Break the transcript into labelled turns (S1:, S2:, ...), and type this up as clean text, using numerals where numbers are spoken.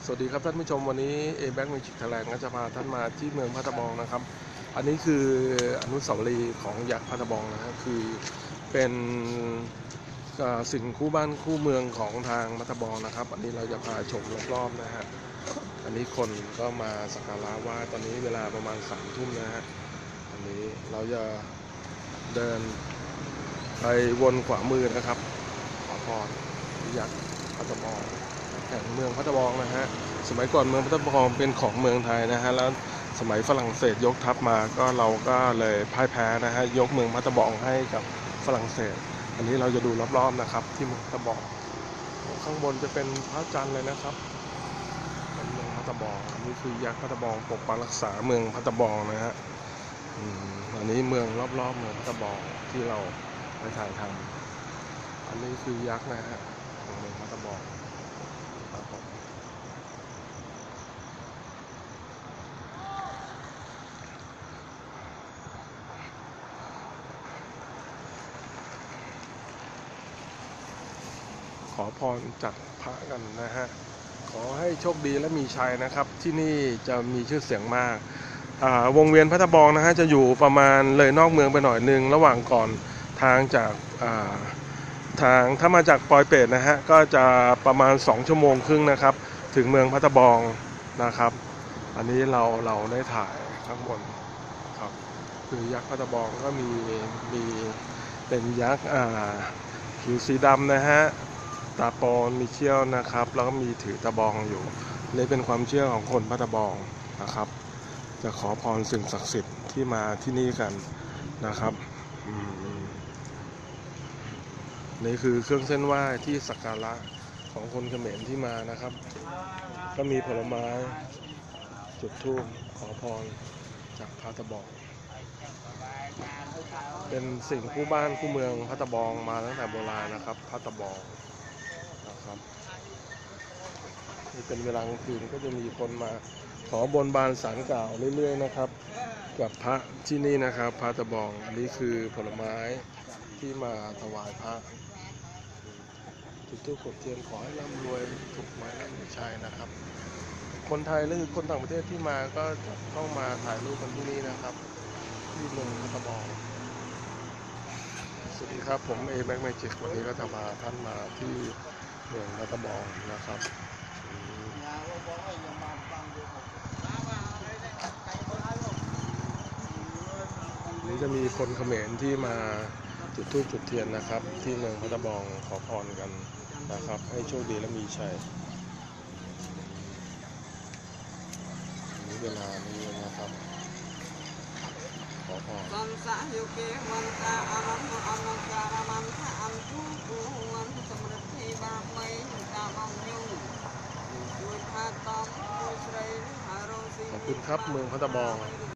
S1: สวัสดีครับท่านผู้ชมวันนี้ A-Bank Magic Thailand ก็จะพาท่านมาที่เมืองพัทบองนะครับอันนี้คืออนุสาวรีย์ของยักษ์พัทบองนะครับคือเป็นสิ่งคู่บ้านคู่เมืองของทางพัทบองนะครับอันนี้เราจะพาชมรอบๆนะฮะอันนี้คนก็มาสักการะไหว้ตอนนี้เวลาประมาณ3 ทุ่มนะฮะอันนี้เราจะเดินไปวนขวามือนะครับขอพรยักษ์พัทบองแห่งเมืองพัทบองนะฮะสมัยก่อนเมืองพัทบองเป็นของเมืองไทยนะฮะแล้วสมัยฝรั่งเศสยกทัพมาก็เราก็เลยพ่ายแพ้นะฮะยกเมืองพัทบองให้กับฝรั่งเศสอันนี้เราจะดูรอบๆนะครับที่เมืองพัทบองข้างบนจะเป็นพระจันทร์เลยนะครับเป็นเมืองพัทบองอันนี้คือยักษ์พัทบองปกปักรักษาเมืองพัทบองนะฮะอันนี้เมืองรอบๆเมืองพัทบองที่เราไปถ่ายทำอันนี้คือยักษ์นะฮะของเมืองพัทบองขอพรจากพระกันนะฮะขอให้โชคดีและมีชัยนะครับที่นี่จะมีชื่อเสียงมากวงเวียนพัทบองนะฮะจะอยู่ประมาณเลยนอกเมืองไปหน่อยนึงระหว่างก่อนทางจากทางถ้ามาจากปอยเปตนะฮะก็จะประมาณ2 ชั่วโมงครึ่งนะครับถึงเมืองพัทบองนะครับอันนี้เราได้ถ่ายข้างบนครับคือยักษ์พัทบองก็มีเป็นยักษ์ผิวสีดำนะฮะตาปอนมีเขี้ยวนะครับแล้วก็มีถือตะบองอยู่นี่เป็นความเชื่อของคนพัทบองนะครับจะขอพรสิ่งศักดิ์สิทธิ์ที่มาที่นี่กันนะครับนี่คือเครื่องเส้นไหว้ที่สักการะของคนเขมรที่มานะครับก็มีผลไม้จุดธูปขอพรจากพัทบองเป็นสิ่งคู่บ้านคู่เมืองพัทบองมาตั้งแต่โบราณนะครับพัทบองนะครับนี่เป็นเวลากลางคืนก็จะมีคนมาขอบนบานศาลกล่าวเรื่อยๆนะครับกับพระที่นี่นะครับพัทบองอันนี้คือผลไม้ที่มาถวายพระจุดธูปกดเทียนขอให้ร่ำรวยถูกหวยร่ำชัยนะครับคนไทยหรือคนต่างประเทศที่มาก็ต้องมาถ่ายรูปกันที่นี่นะครับที่เมืองพัทบองสวัสดีครับผมA-Bank Magicวันนี้ก็จะพาท่านมาที่เมืองพัทบองนะครับนี้จะมีคนเขมรที่มาจุดธูปจุดเทียนนะครับที่เมืองพัทบองขอพรกันนะครับให้โชคดีและมีชัยนี้เวลานี้นะครับขอพรขอบคุณครับเมืองพัทบอง